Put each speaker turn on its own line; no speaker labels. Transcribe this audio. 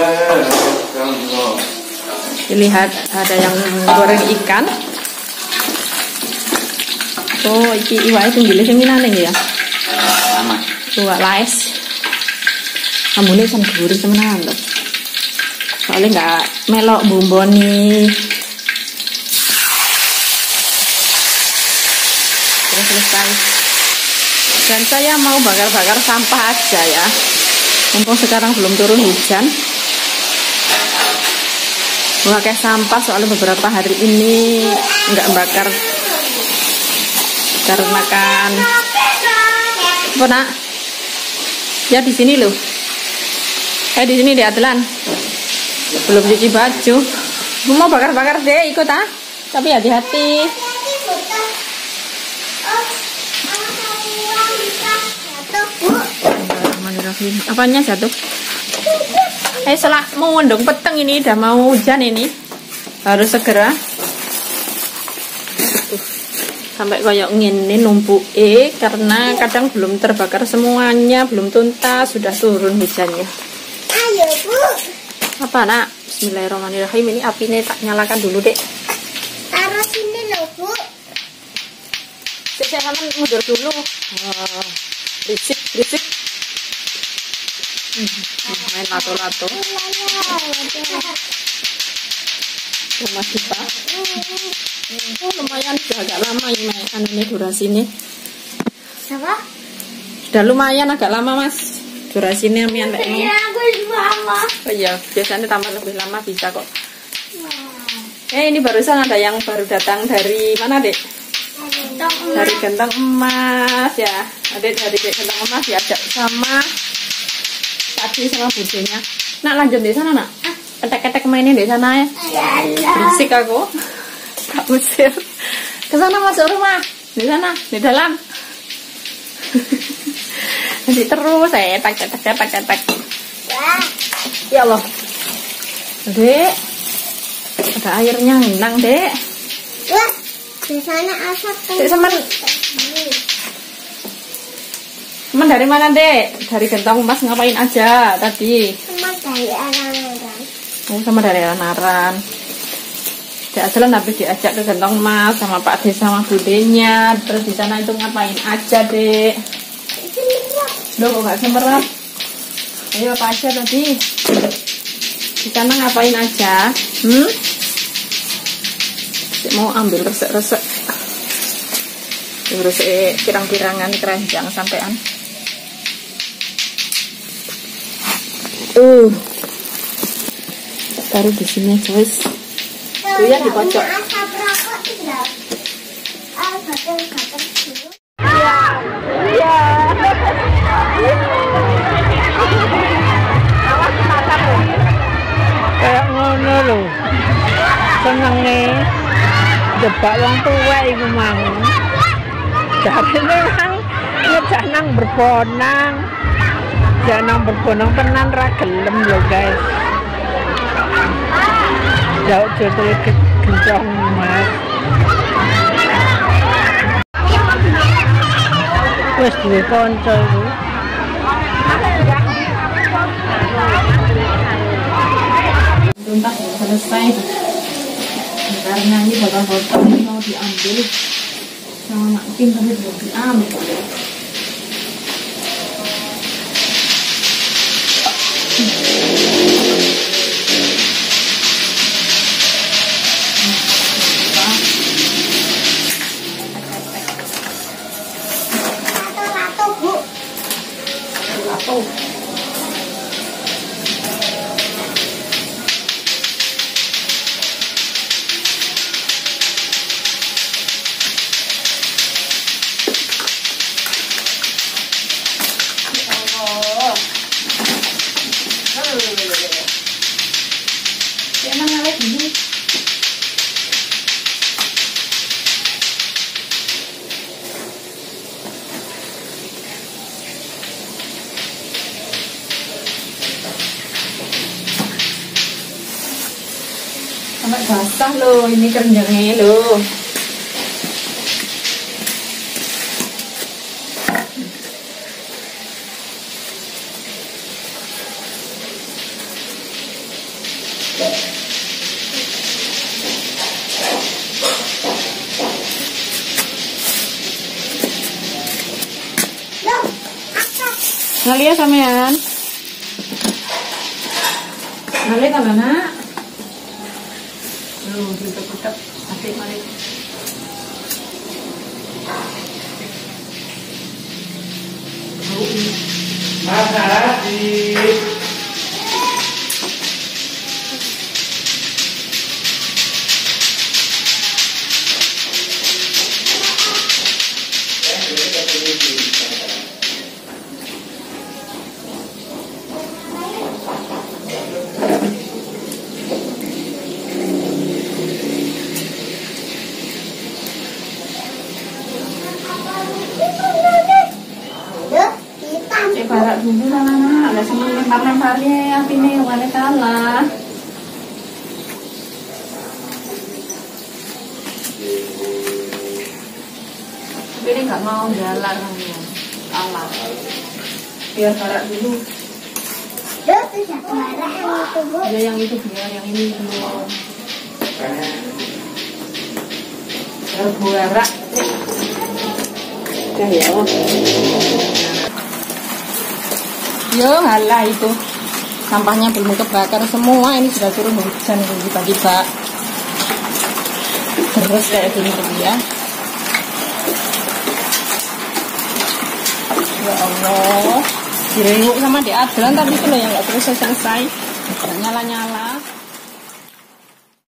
Lihat ada yang goreng ikan. Oh, iki iwake tunggile sing minane ya.
Sama.
Iwak laes. Ambune sam gurih temenan lho. Soalnya nggak melok bumboni. Sudah selesai. Dan saya mau bakar-bakar sampah aja ya. Mumpung sekarang belum turun hujan. Pakai sampah soalnya beberapa hari ini nggak bakar karena kan apa nak? Ya di sini loh. Di sini di Atlan. Belum cuci baju. Mau bakar-bakar deh, ikut ah. Tapi hati-hati. Apanya jatuh? Setelah mau ngondong peteng ini udah mau hujan ini. Harus segera. Sampai kayak ngene numpuk karena kadang belum terbakar semuanya, belum tuntas, sudah turun hujannya.
Ayo Bu.
Apa nak? Bismillahirrahmanirrahim. Ini apinya tak nyalakan dulu dek.
Taruh sini loh Bu.
Saya kan mundur dulu. Berisik. Main lato-lato. Masih pak. Oh, lumayan sudah agak lama ini durasi ini.
Apa?
Sudah lumayan agak lama mas. Durasi ini amian lek.
Iya, aku lama.
Oh iya, biasanya tambah lebih lama bisa kok. Ini barusan ada yang baru datang dari mana dek? Dari Gentong Emas ya. Adek dari Gentong Emas diajak sama tadi sama budenya. Nak lanjut di sana nak. Ketek-ketek mainin di sana ya. Berisik aku. Tak usir. Ke sana masuk rumah. Di sana, di dalam. Nanti terus saya tak. Ya Allah. Dek. Ada airnya ngenang, Dek.
Wah, di sana asap.
Dek semen. Teman dari mana dek? Dari Gentong Emas ngapain aja tadi?
Teman dari Anaran.
Oh, sama dari Anaran. Dek Ajalan habis diajak ke Gentong Emas sama Pak De sama budenya. Terus di sana itu ngapain aja dek? Loh kok nggak semerap? Ayo apa aja tadi? Di sana ngapain aja? Dek mau ambil resek-resek. Terus pirang-pirangan keranjang sampean. Taruh di sini guys. Tuh ya di pojok.
Asap rokok tinggal. Bakar dulu.
Iya. Kayak ngono lho. Seneng nih. Jebak wong tuwa iku mang. Jadi memang ngejak nang berbonang. Jangan berbonang tenan ra gelem lho guys. Jauh jodoh Gentong Emas. Wes duwe kanca iku. Tuntas selesai. Karena ini botol-botol ini mau diambil sama Mak Kim tapi belum diambil.
Lato-lato Bu.
Lato. Sampai basah loh ini keranjangnya loh.
Loh, apa?
Ngalia sampean. Ngalia kan nak? Tutup-tutup. Asik mari.
Makasih.
Loh, hitam.
Barak dulu lah nak. Ada semua lempar-lemparnya api nih warna kalah. Tapi ini nggak mau jalan kalah. Biar barak dulu.
Loh, itu satu merah yang itu, Bu.
Ya yang itu biar, yang ini belum. Biar barak. Ya ya. Yo halah itu sampahnya belum kebakar semua, ini sudah turun hujan tiba-tiba terus kayak gini ya. Ya Allah, direnguk sama di Adran tapi itu loh yang nggak selesai nggak nyala-nyala.